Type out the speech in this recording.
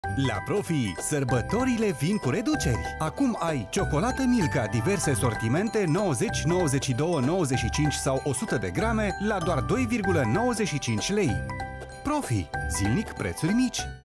La Profi, sărbătorile vin cu reduceri. Acum ai ciocolată Milka, diverse sortimente, 90, 92, 95 sau 100 de grame la doar 2,95 lei. Profi, zilnic prețuri mici.